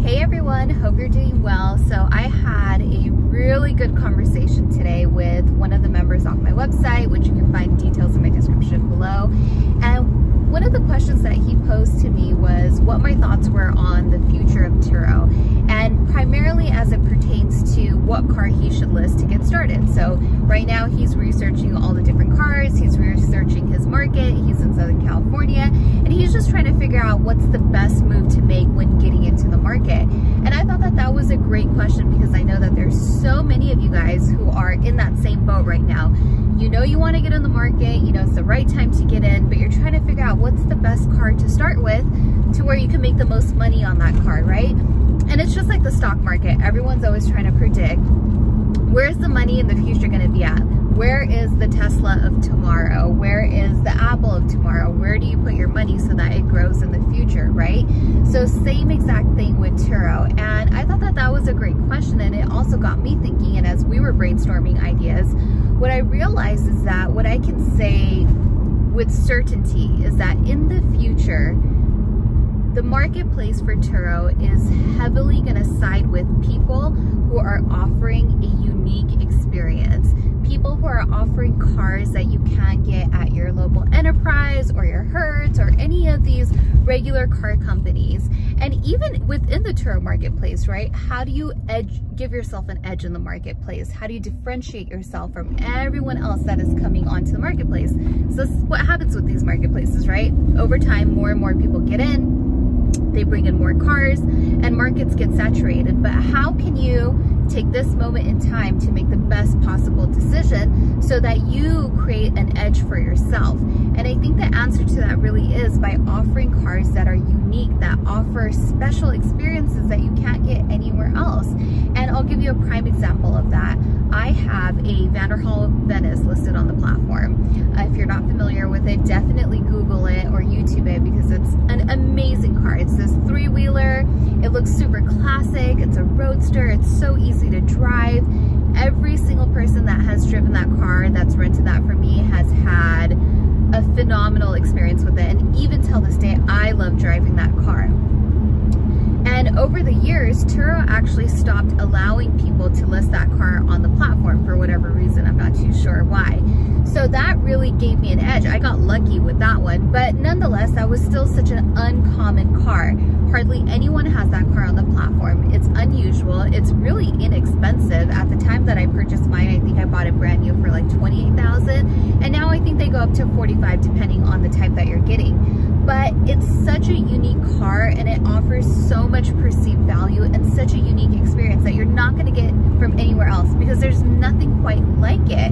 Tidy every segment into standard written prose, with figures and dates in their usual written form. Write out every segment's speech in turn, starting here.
Hey everyone, hope you're doing well. So I had a really good conversation today with one of the members off my website, which you can find details in my description below. And one of the questions that he posed to me was what my thoughts were on the future of Turo, and primarily as it pertains to what car he should list to get started. So right now he's researching all the different cars, he's researching his market, he's in Southern California, and he's just trying to figure out what's the best move to make when getting into the market. And I thought that that was a great question because I know that there's so many of you guys who are in that same boat right now. You know you want to get in the market, you know it's the right time to get in, but you're trying to figure out what's the best car to start with to where you can make the most money on that car, right? And it's just like the stock market. Everyone's always trying to predict where's the money in the future going to be at? Where is the Tesla of tomorrow? Where is the Apple of tomorrow? Where do you put your money so that it grows in the future, right? So same exact thing with Turo. And I thought that that was a great question, and it also got me thinking. And as we were brainstorming ideas, what I realized is that what I can say with certainty is that in the future, the marketplace for Turo is heavily going to side with people who are offering a unique experience. People who are offering cars that you can't get at your local Enterprise or your Hertz or any of these regular car companies. And even within the Turo marketplace, right? How do you give yourself an edge in the marketplace? How do you differentiate yourself from everyone else that is coming onto the marketplace? So this is what happens with these marketplaces, right? Over time, more and more people get in. They bring in more cars and markets get saturated. But how can you take this moment in time to make the best possible decision so that you create an edge for yourself? And I think the answer to that really is by offering cars that are unique, that offer special experiences that you can't get anywhere else. And I'll give you a prime example of that. I have a Vanderhall Venice listed on the platform. If you're not familiar with it, definitely Google it or YouTube it because it's an amazing car. It's this three-wheeler. It looks super classic. It's a roadster. It's so easy to drive. Every single person that has driven that car, that's rented that from me, has had a phenomenal experience with it. And even till this day, I love driving that car. And over the years, Turo actually stopped allowing people to list that car on the platform for whatever reason. I'm not too sure why. So that really gave me an edge. I got lucky with that one, but nonetheless, that was still such an uncommon car. Hardly anyone has that car on the platform. It's unusual. It's really inexpensive. At the time that I purchased mine, I think I bought it brand new for like $28,000, and now I think they go up to $45,000 depending on the type that you're getting. But it's such a unique car and it offers so much perceived value and such a unique experience that you're not going to get from anywhere else because there's nothing quite like it.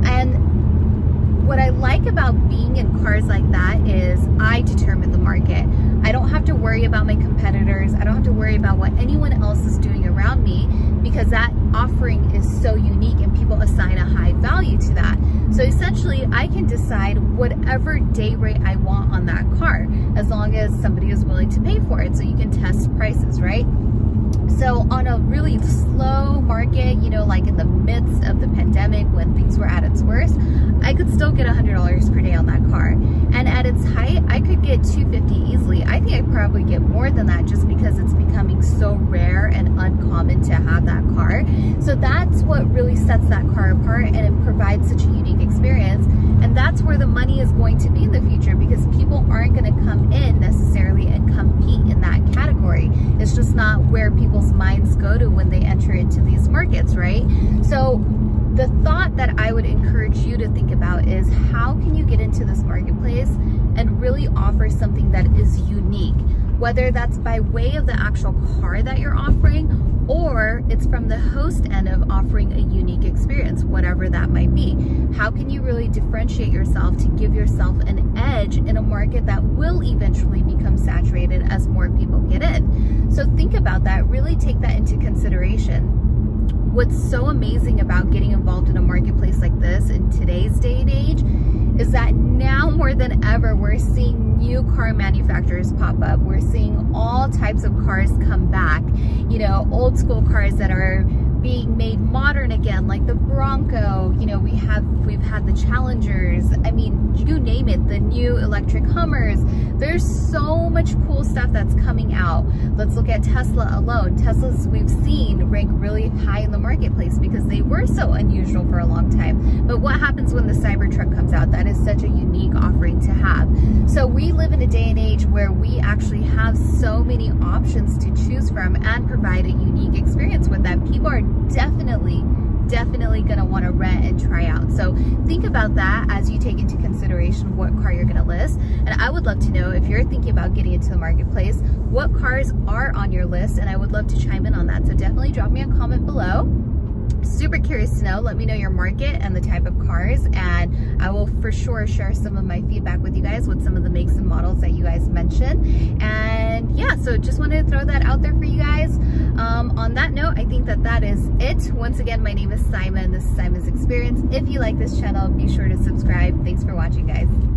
And what I like about being in cars like that is I determine the market. I don't have to worry about my competitors. I don't have to worry about what anyone else is doing around me because that offering is so unique and people assign a high value to that. So essentially, I can decide whatever day rate I want on that car as long as somebody is willing to pay for it. So you can test prices, right? So on a really slow market, you know, like in the midst of the pandemic when things were at its worst, I could still get $100 per day on that car. And at its height, I could get $250 easily. I think I probably get more than that just because it's becoming so rare and uncommon to have that car. So that's what really sets that car apart, and it provides such a unique experience. And that's where the money is going to be in the future because people aren't going to come in necessarily and compete in that category. It's just not where people's minds go to when they enter into these markets, right? So the thought that I would encourage you to think about is how can you get into this marketplace and really offer something that is unique, whether that's by way of the actual car that you're offering or it's from the host end of offering a unique experience, whatever that might be. How can you really differentiate yourself to give yourself an edge in a market that will eventually become saturated as more people get in? So think about that, really take that into consideration. What's so amazing about getting involved in a marketplace like this in today's day and age is that now more than ever, we're seeing new car manufacturers pop up. We're seeing all types of cars come back, you know, old school cars that are being made modern again, like the Bronco. You know, we've had the Challengers. I mean, you name it, the new electric Hummers. There's so much cool stuff that's coming out. Let's look at Tesla alone. Teslas we've seen rank really high in the marketplace because they were so unusual for a long time. But what happens when the Cybertruck comes out? That is such a unique offering to have. So we live in a day and age where we actually have so many options to choose from and provide a unique experience with that people are definitely going to want to rent and try out. So think about that as you take into consideration what car you're going to list. And I would love to know, if you're thinking about getting into the marketplace, what cars are on your list, and I would love to chime in on that. So definitely drop me a comment below. Super curious to know. Let me know your market and the type of cars, and I will for sure share some of my feedback with you guys with some of the makes and models that you guys mentioned. And yeah, so just wanted to throw that out there for you guys. On that note, I think that is it. Once again, my name is Simon. This is Simon's Experience. If you like this channel, be sure to subscribe. Thanks for watching, guys.